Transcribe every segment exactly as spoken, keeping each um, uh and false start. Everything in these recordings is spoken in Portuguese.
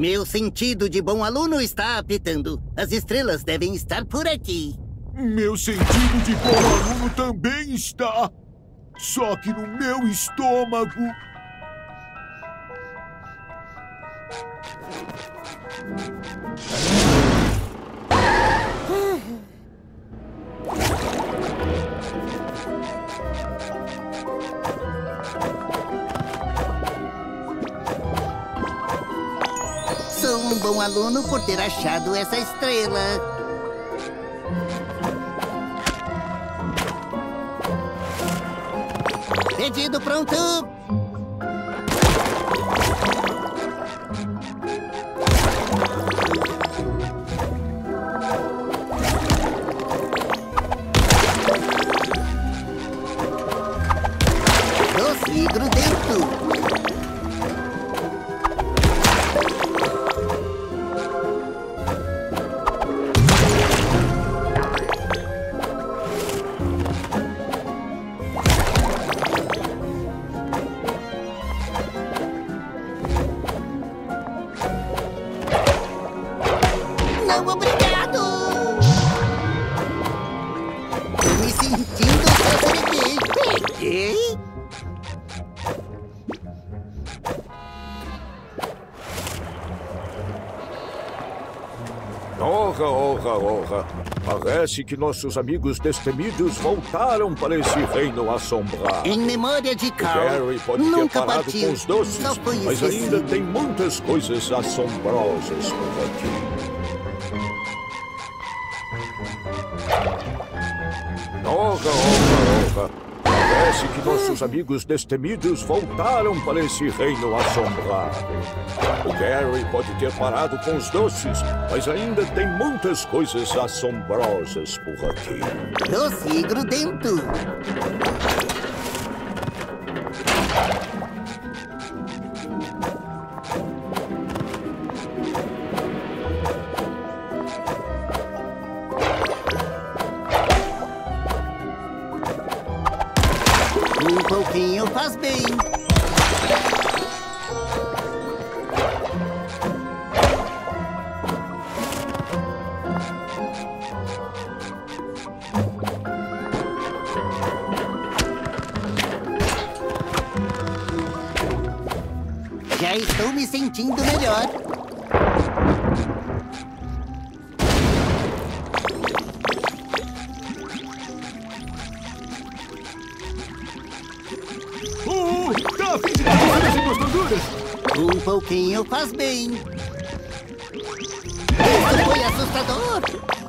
Meu sentido de bom aluno está apitando. As estrelas devem estar por aqui. Meu sentido de bom aluno também está. Só que no meu estômago. Sou um bom aluno por ter achado essa estrela. Pedido pronto! Doce e grudento! Não, obrigado! Tô me sentindo sofrido. Peguei? Honra, honra, honra. Parece que nossos amigos destemidos voltaram para esse reino assombrado. Em memória de Carl, Gary pode nunca ter parado partiu, com os doces, só foi mas esquecido. ainda tem muitas coisas assombrosas por aqui. Honra, honra, honra. Parece que nossos amigos destemidos voltaram para esse reino assombrado. O Gary pode ter parado com os doces, mas ainda tem muitas coisas assombrosas por aqui. Doce e grudento. Um pouquinho faz bem. Já estou me sentindo melhor. Oh, tá a fim de derrubar as gostosuras? Um pouquinho faz bem. Isso foi assustador.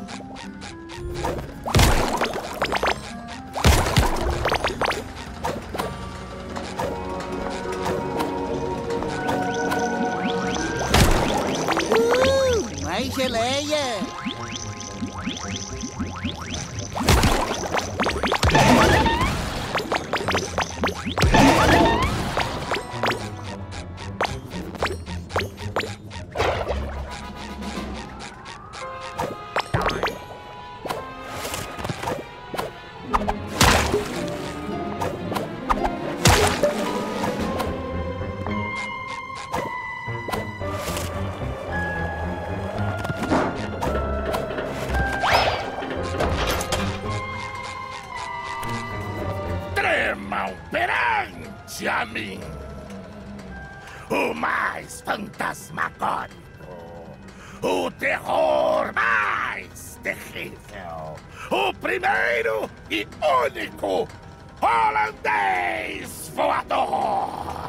Uh, mais geleia. Tremam perante a mim. O mais fantasmagórico. O terror mais terrível. O primeiro e único holandês voador.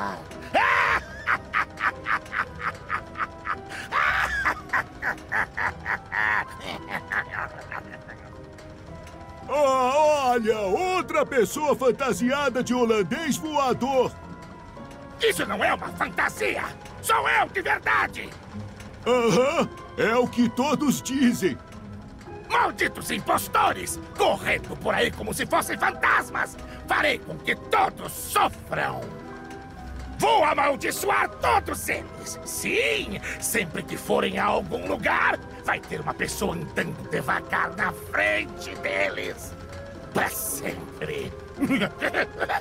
Ah, olha, outra pessoa fantasiada de holandês voador. Isso não é uma fantasia! Sou eu de verdade! Aham, é o que todos dizem. Malditos impostores! Correndo por aí como se fossem fantasmas! Farei com que todos sofram! Vou amaldiçoar todos eles! Sim! Sempre que forem a algum lugar, vai ter uma pessoa andando devagar na frente deles! Pra sempre!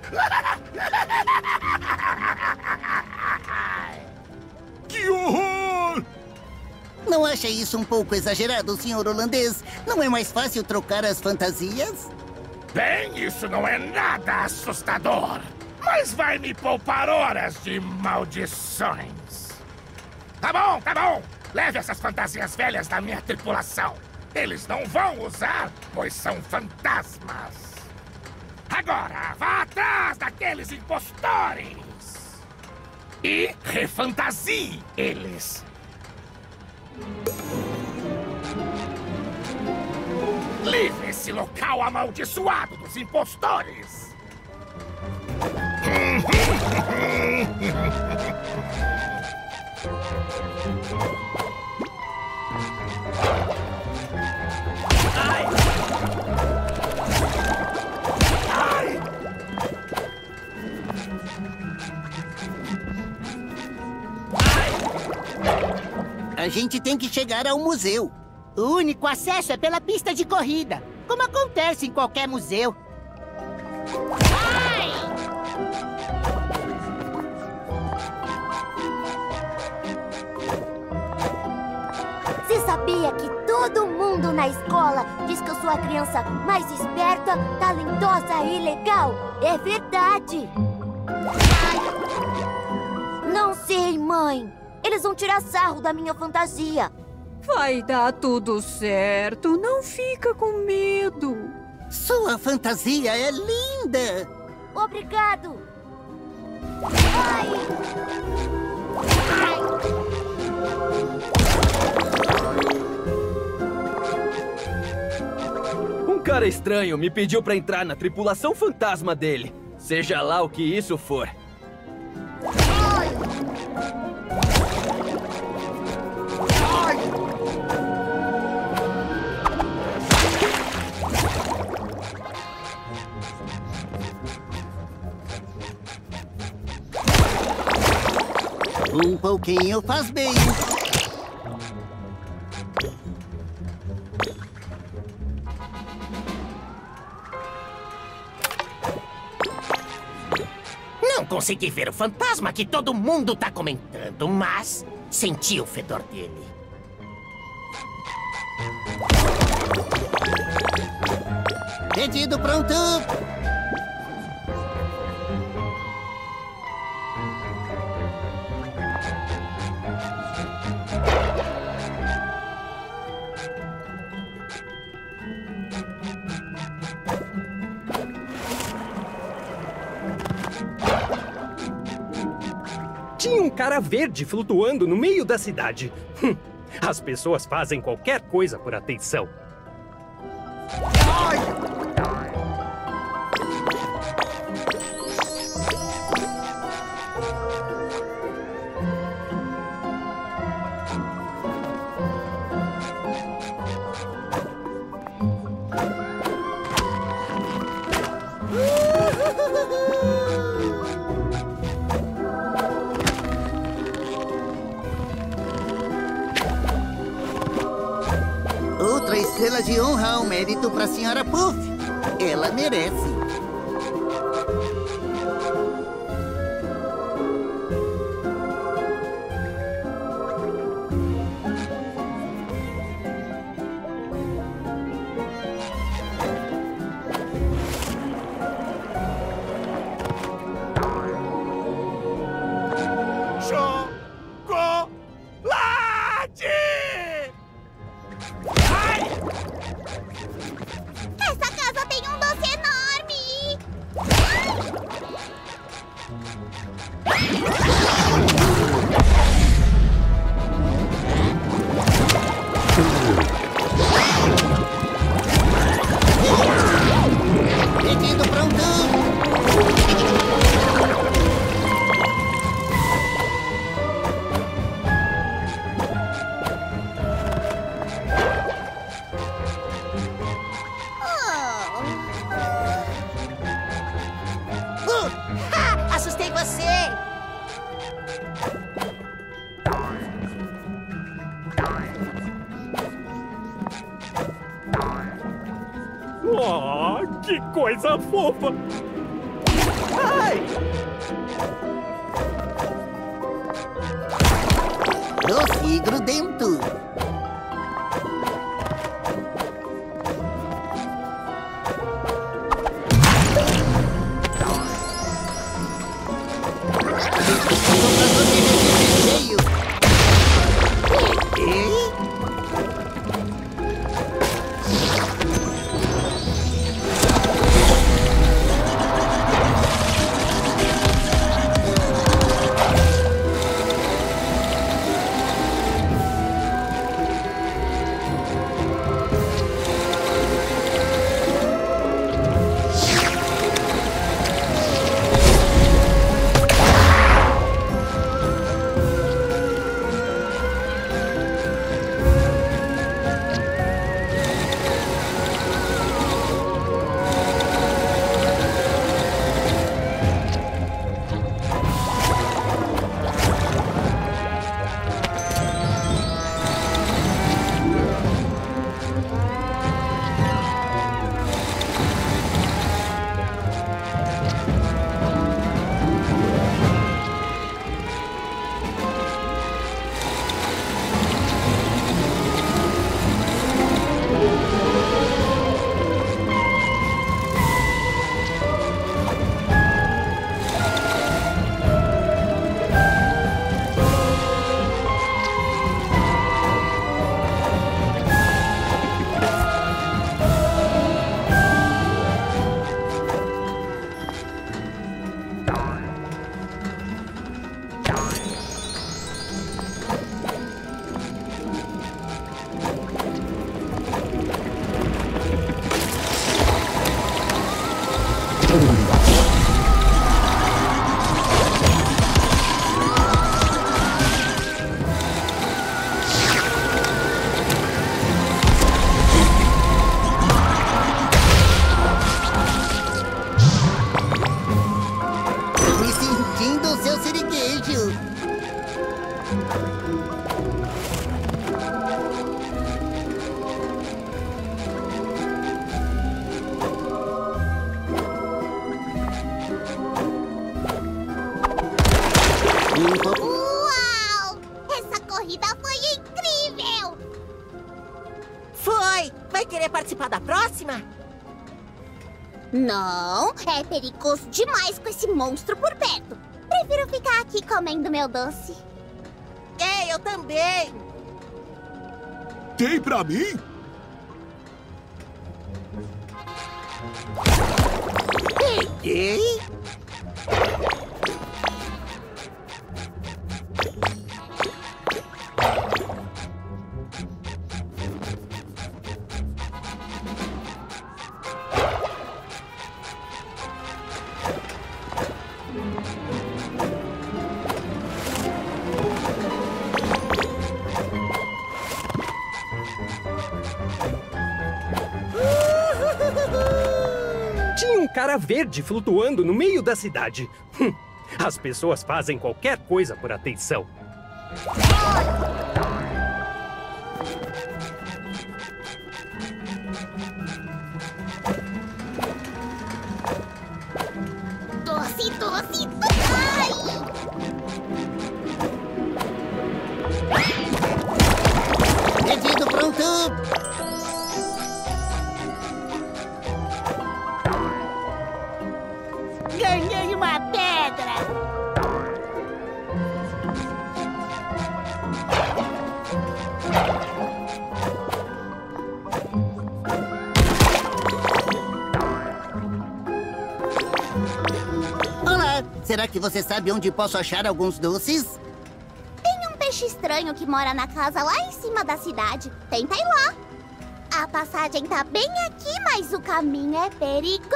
Que horror! Não acha isso um pouco exagerado, senhor holandês? Não é mais fácil trocar as fantasias? Bem, isso não é nada assustador. Mas vai me poupar horas de maldições. Tá bom, tá bom. Leve essas fantasias velhas da minha tripulação. Eles não vão usar, pois são fantasmas. Agora, vá atrás daqueles impostores. E refantasie eles. Livre esse local amaldiçoado dos impostores. Ai! Ai! A gente tem que chegar ao museu. O único acesso é pela pista de corrida, como acontece em qualquer museu. Ai! Você sabia que todo mundo na escola diz que eu sou a criança mais esperta, talentosa e legal? É verdade. Não sei, mãe. Eles vão tirar sarro da minha fantasia. Vai dar tudo certo. Não fica com medo. Sua fantasia é linda. Obrigado. Ai. Ai. Um cara estranho me pediu pra entrar na tripulação fantasma dele. Seja lá o que isso for. Ai. Ai. Um pouquinho faz bem. Não consegui ver o fantasma que todo mundo tá comentando, mas senti o fedor dele. Pedido pronto. Tinha um cara verde flutuando no meio da cidade. Hum, as pessoas fazem qualquer coisa por atenção. Ai. Outra estrela de honra ao mérito para a senhora Puff. Ela merece. Essa casa tem um doce enorme! Pedido pronto. Assustei você! Oh, que coisa fofa! Ai! Doce grudento. foi? Vai querer participar da próxima? Não, é perigoso demais com esse monstro por perto. Prefiro ficar aqui comendo meu doce. É, eu também. Tem pra mim? Peguei. Tinha um cara verde flutuando no meio da cidade. Hum, as pessoas fazem qualquer coisa por atenção. Doce, doce, doce. Ai! Pedido pronto. Ganhei uma pedra! Olá, será que você sabe onde posso achar alguns doces? Tem um peixe estranho que mora na casa lá em cima da cidade. Tenta ir lá. A passagem tá bem aqui, mas o caminho é perigoso.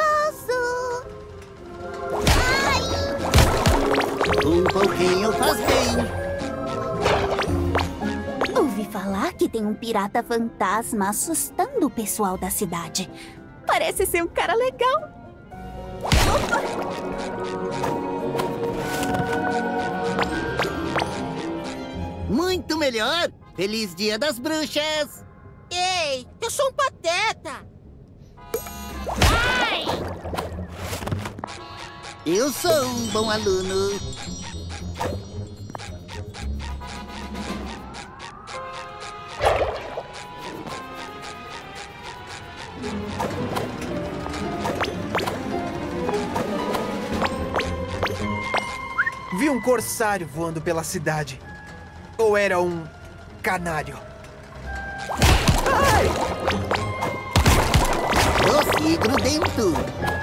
Ai! Um pouquinho faz bem. Ouvi falar que tem um pirata fantasma assustando o pessoal da cidade. Parece ser um cara legal. Muito melhor. Feliz Dia das Bruxas. Ei, eu sou um pateta. Ai! Eu sou um bom aluno. Vi um corsário voando pela cidade. Ou era um canário? Ai! Doce grudento.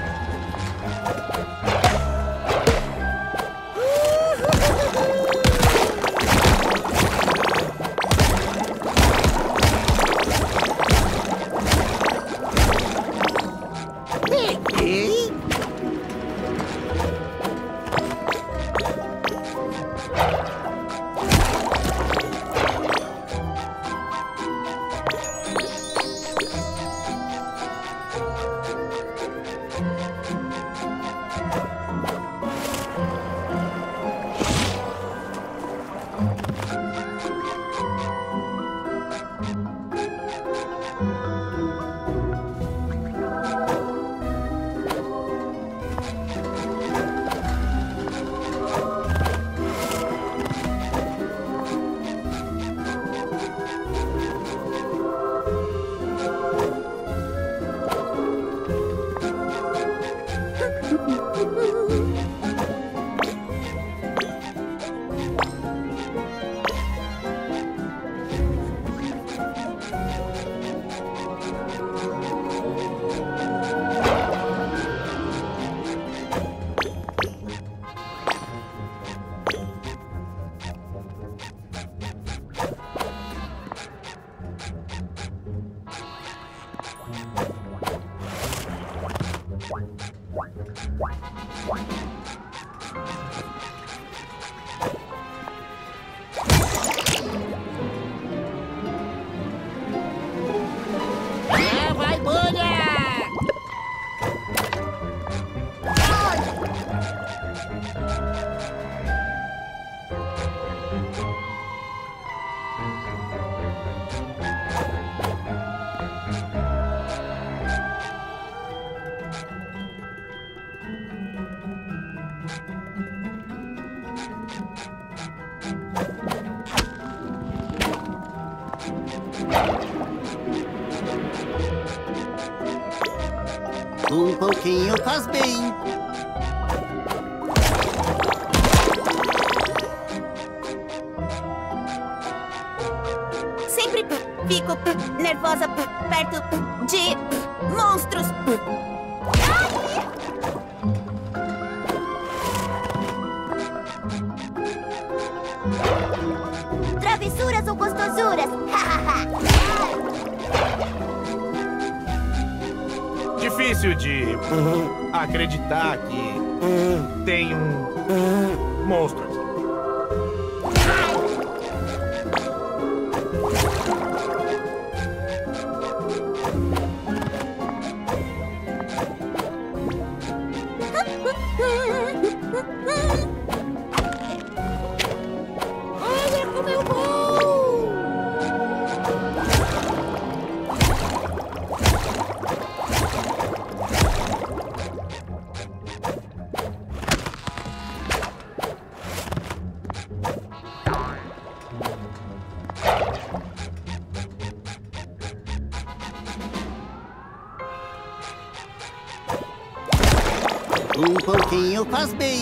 Peguei. Lá vai bolha! Um pouquinho faz bem. Sempre fico nervosa perto de monstros. Travessuras ou gostosuras? Difícil de acreditar que tem um monstro aqui. Olha como eu vou! Um pouquinho faz bem.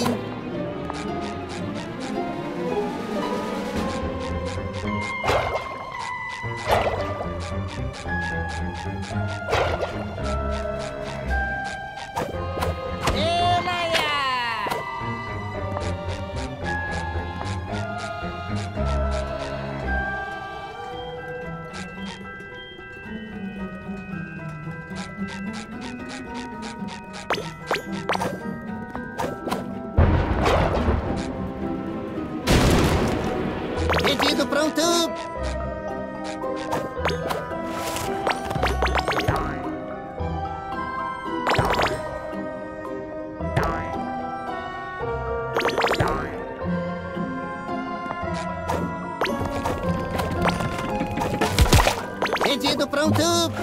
Pedido pronto. Pedido pronto.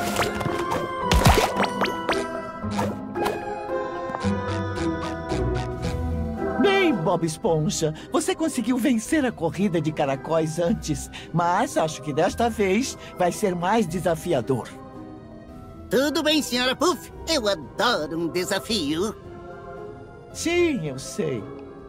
Bem, Bob Esponja, você conseguiu vencer a corrida de caracóis antes, mas acho que desta vez vai ser mais desafiador. Tudo bem, senhora Puff. Eu adoro um desafio. Sim, eu sei.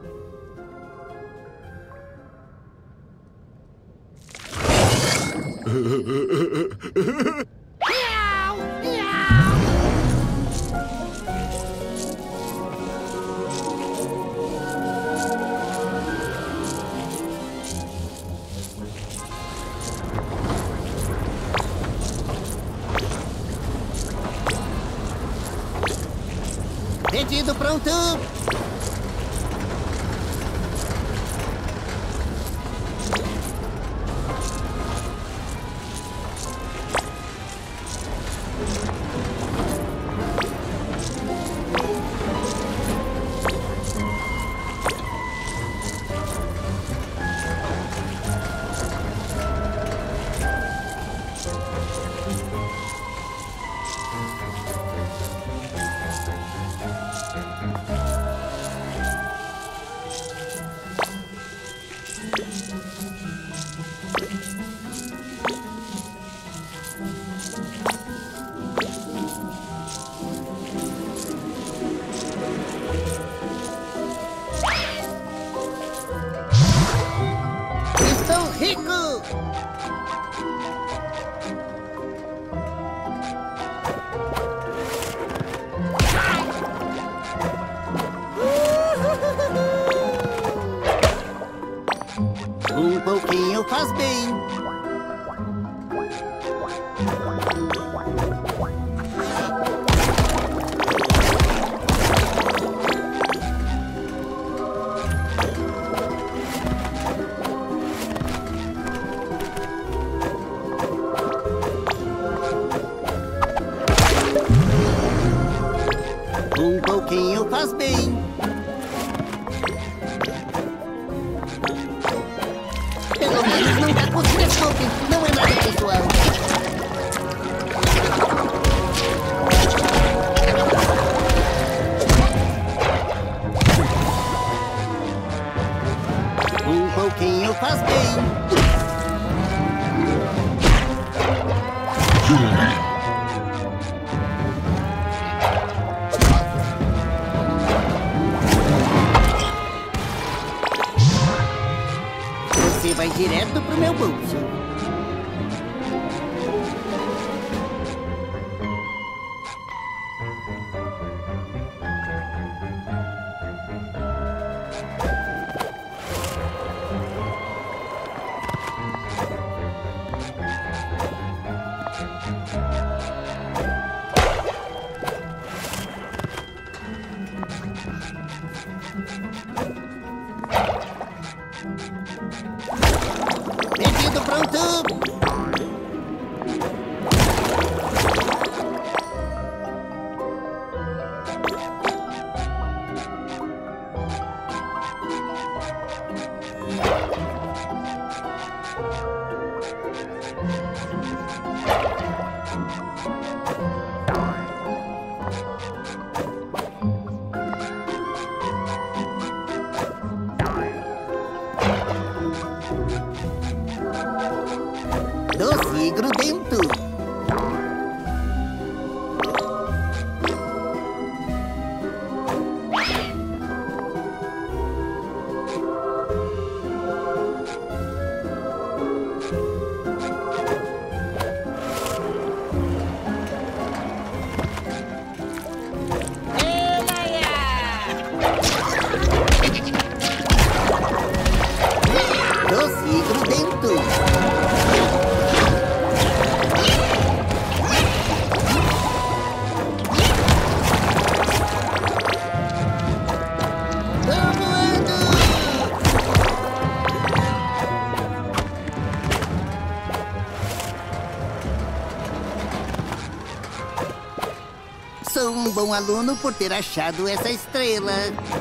Pedido pronto. Estou rico. Um pouquinho faz bem. Um pouquinho faz bem. Pelo menos não dá com desculpe. Não é nada pessoal. Um pouquinho faz bem. direto pro meu bolso. Pedido pronto! Doce grudento. Doce grudento. Sou um bom aluno por ter achado essa estrela.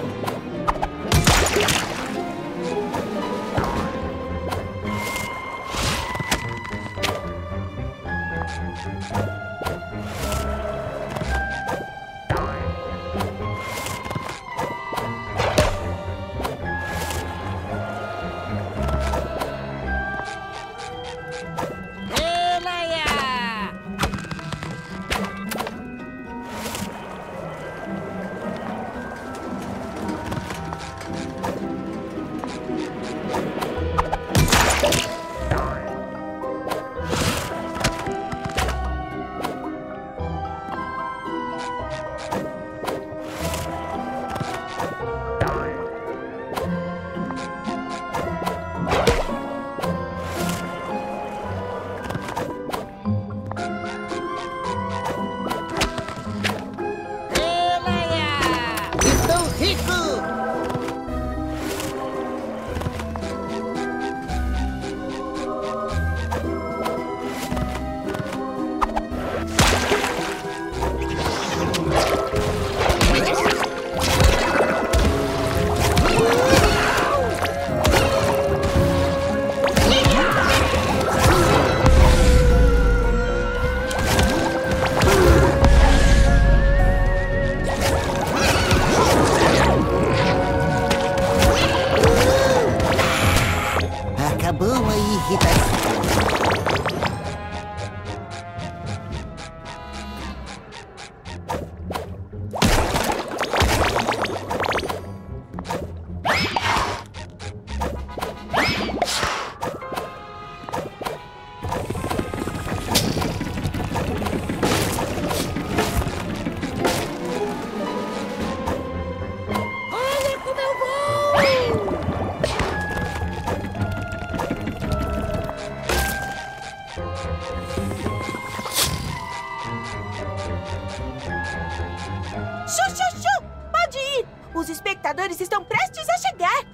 Acabou a irritação. Chu, chu, chu! Pode ir! Os espectadores estão prestes a chegar!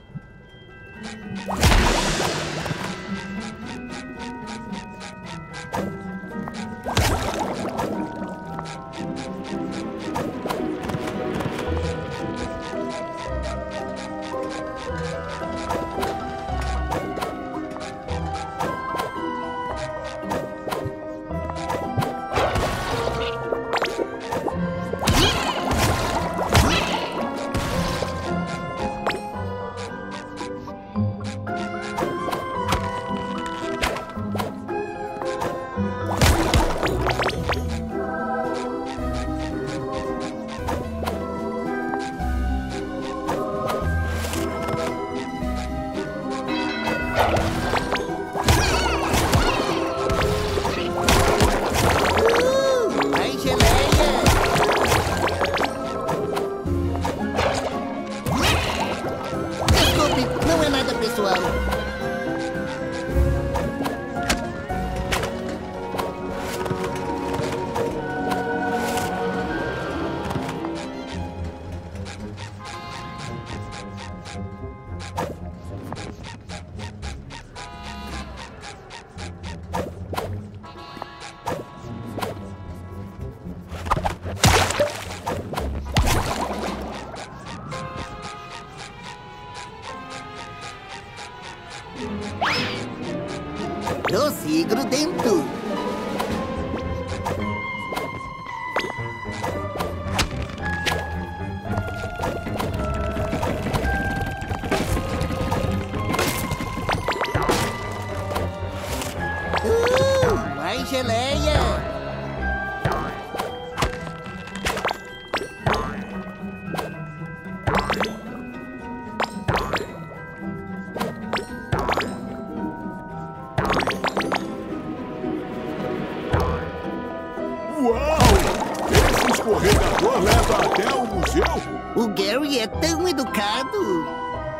Uau! Esse escorregador leva até o museu? O Gary é tão educado.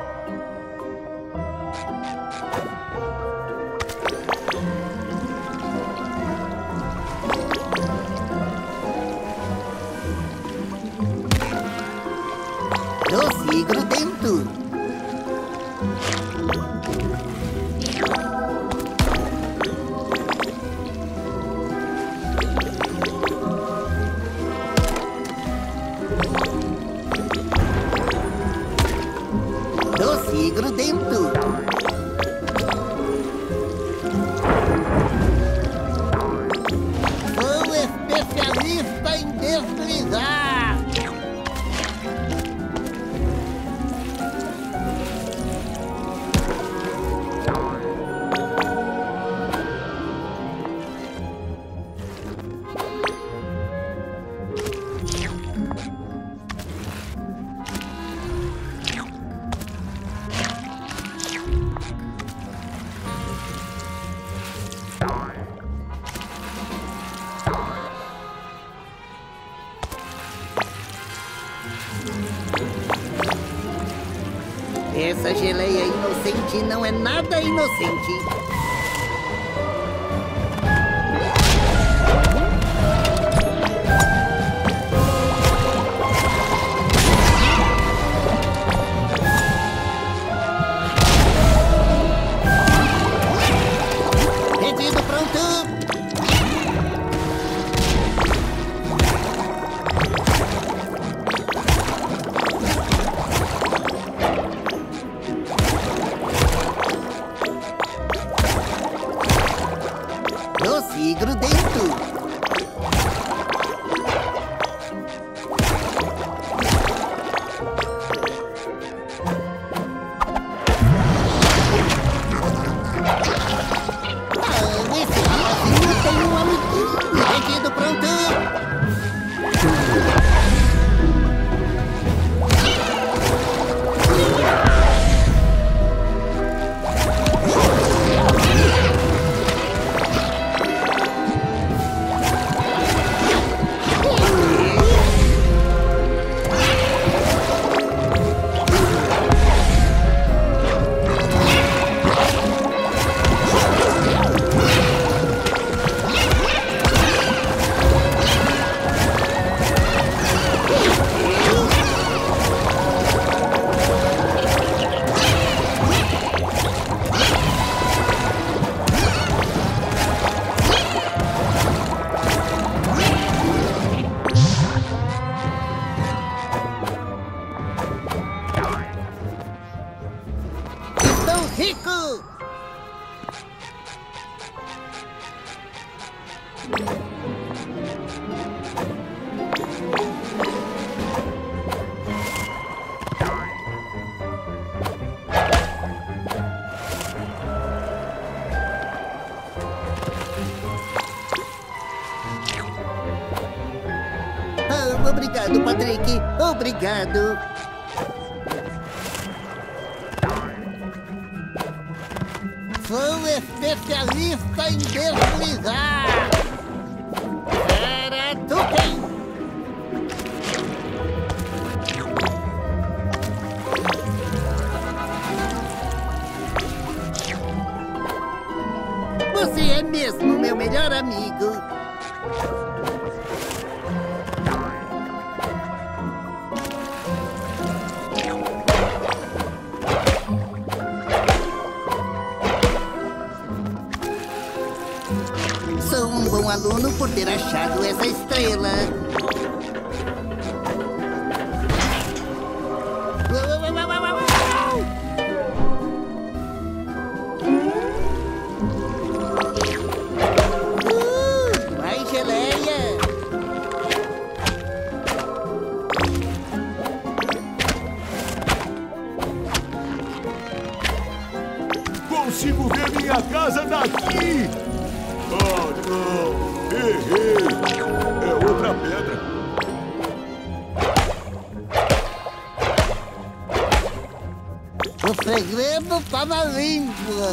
Doce grudento. Doce grudento. Sou especialista em deslizar. Essa geleia inocente não é nada inocente. Pedido pronto. Doce grudento. Ah, esse rapazinho tem um amiguinho. Pedido pronto. Rico! Ah, obrigado, Patrick. Obrigado. Sou especialista em deslizar. Era Tuken. Você é mesmo meu melhor amigo. Sou um bom aluno por ter achado essa estrela. Uh, mais geleia. Consigo ver minha casa daqui! Oh, não! Errei! É outra pedra. O segredo tá na língua.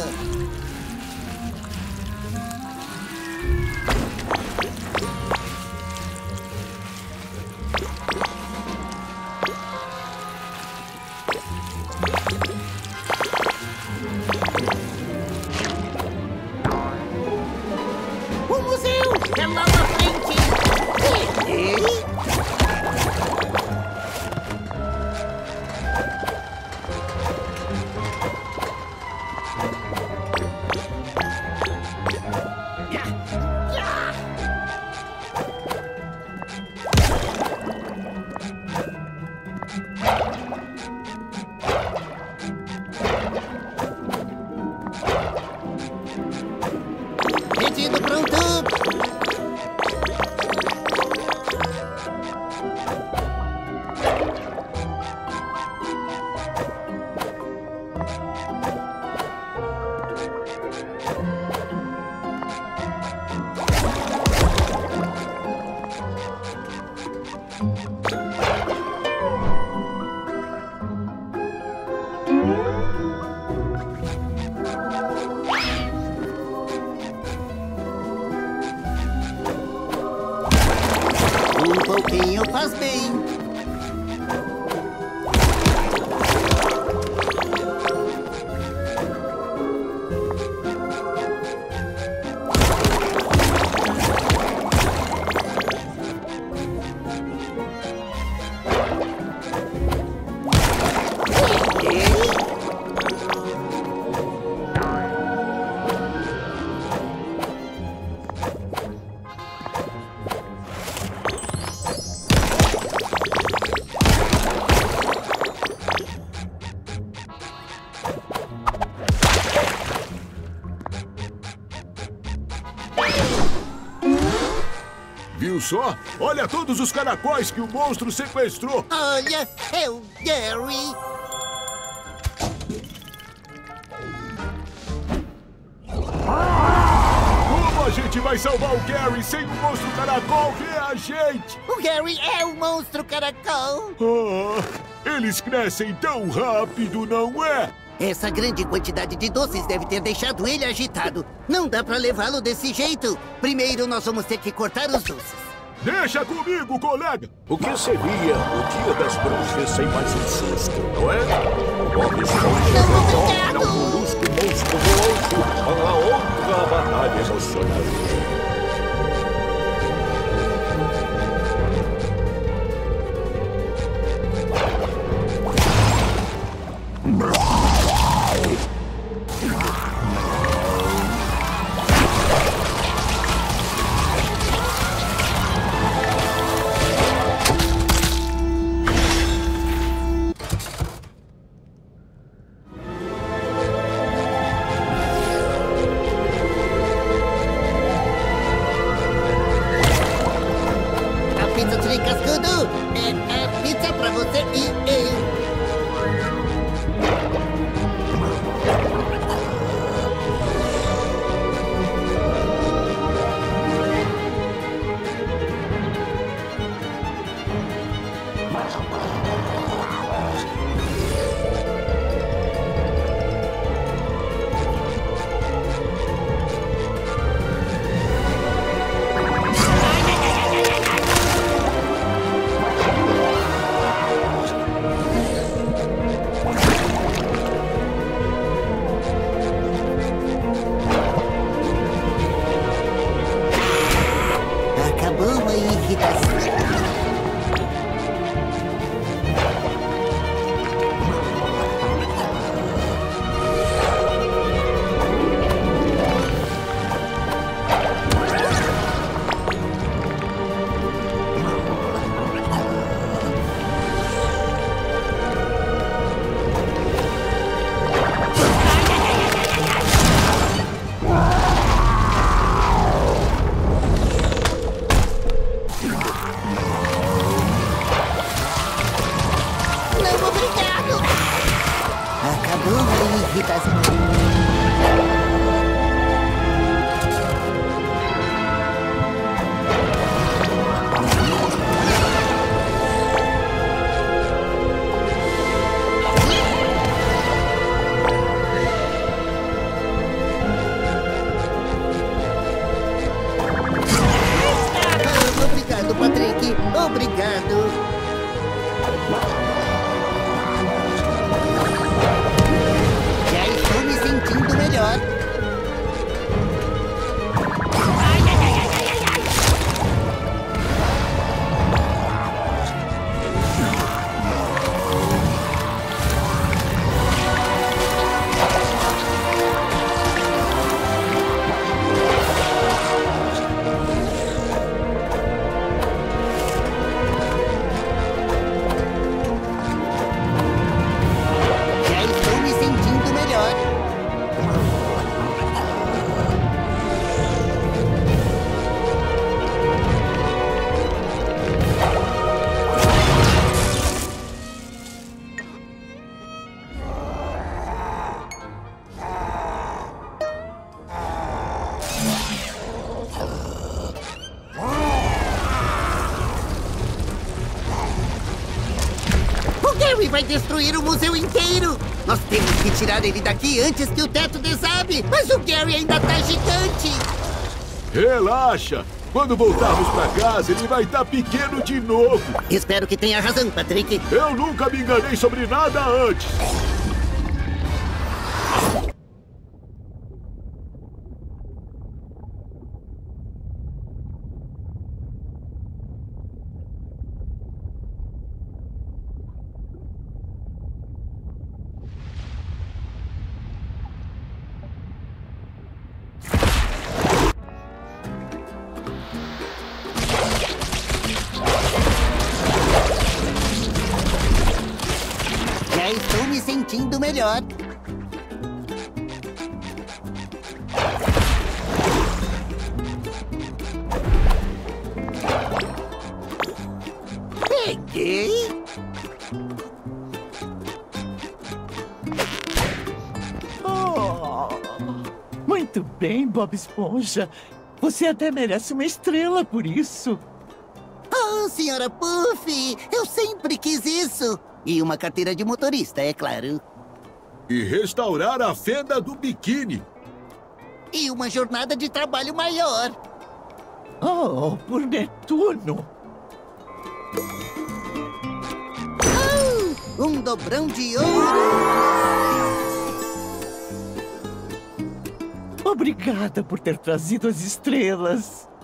Um pouquinho faz bem. Viu só? Olha todos os caracóis que o monstro sequestrou. Olha, é o Gary. Como a gente vai salvar o Gary sem o monstro caracol ver a gente? O Gary é o monstro caracol. Ah, eles crescem tão rápido, não é? Essa grande quantidade de doces deve ter deixado ele agitado. Não dá pra levá-lo desse jeito. Primeiro, nós vamos ter que cortar os doces. Deixa comigo, colega! O que seria o Dia das Bruxas sem mais um susto, não é? Bob Esponja retorna ao molusco monstro voante para outra batalha emocionante. Vai destruir o museu inteiro! Nós temos que tirar ele daqui antes que o teto desabe! Mas o Gary ainda tá gigante! Relaxa! Quando voltarmos pra casa, ele vai estar pequeno de novo. Espero que tenha razão, Patrick. Eu nunca me enganei sobre nada antes. Já estou me sentindo melhor. Peguei. Oh, muito bem, Bob Esponja. Você até merece uma estrela por isso. Oh, senhora Puff, eu sempre quis isso. E uma carteira de motorista, é claro. E restaurar a fenda do biquíni. E uma jornada de trabalho maior. Oh, por Netuno. Oh, um dobrão de ouro. Obrigada por ter trazido as estrelas.